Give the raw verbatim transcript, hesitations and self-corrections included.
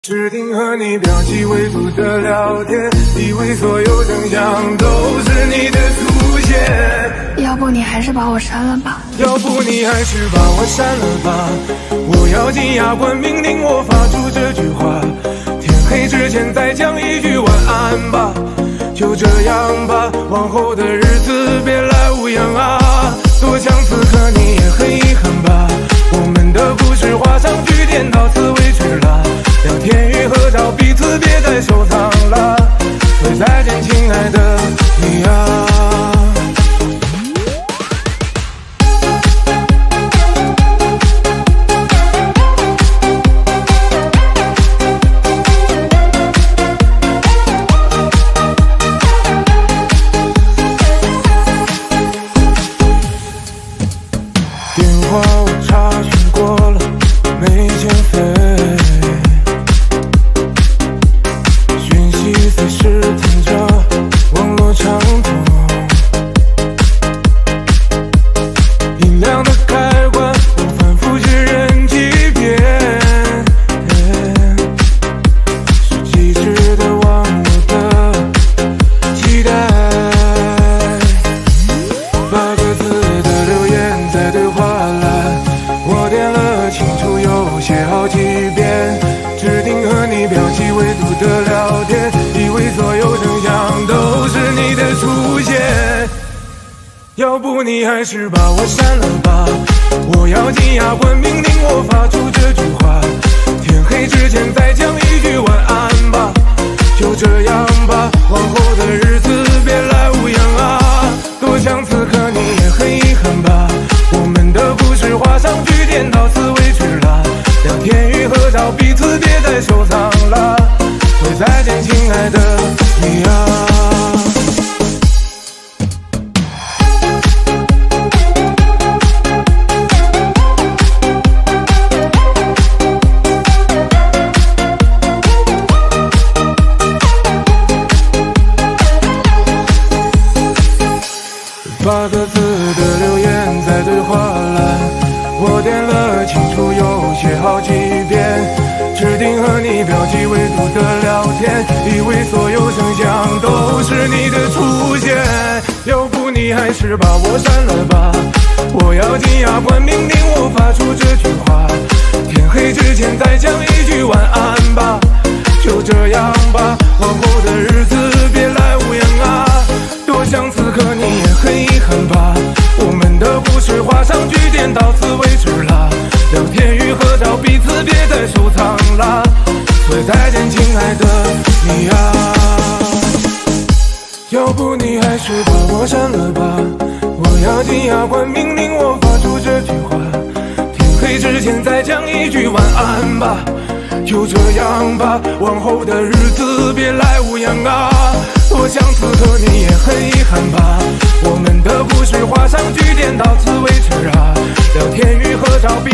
指定和你标记为主的聊天，以为所有真相都是你的出现。 要不你还是把我删了吧？ 要不你还是把我删了吧？我咬紧牙关，命令我发出这句话。天黑之前再讲一句晚安吧。就这样吧，往后的日子别来无恙啊。多想此刻你也很遗憾吧。我们的故事画上句点，到此为止了。聊天与合照，彼此别再收藏了。说再见，亲爱的你啊。电话我查询过了，没欠费。讯息随时听着，网络畅通。音量的开关，我反复确认几遍。是机智的忘我的期待。八个字的留言在对话栏，我点了清楚又写好几遍。指定和你标记为主的聊天，以为所有真相都是你的出现。要不你还是把我删了吧。我咬紧牙关，命令我发出这句话。天黑之前再讲一句晚安吧。就这样吧，往后的日子别来无恙啊。多想此刻你也很遗憾吧。我们的故事画上句点，到此为止了。聊天与合照，彼此别再收藏了。说再见，亲爱的你啊。八个字的留言在对话栏，我点了清楚又写好几遍。指定和你标记为主的聊天，以为所有真相都是你的出现。要不你还是把我删了吧。我咬紧牙关，命令我发出这句话。天黑之前再讲一句晚安吧。就这样吧，往后的日子别来无恙啊。多想此刻你也很遗憾吧。我们的故事画上句点，到此为止了。聊天与合照，彼此别再收藏了。说再见，亲爱的你啊。要不你还是把我删了吧。我咬紧牙关，命令我发出这句话。天黑之前再讲一句晚安吧。就这样吧，往后的日子别来无恙啊。多想此刻你也很遗憾吧。我们的故事画上句点，到此为止啊。聊天与合照。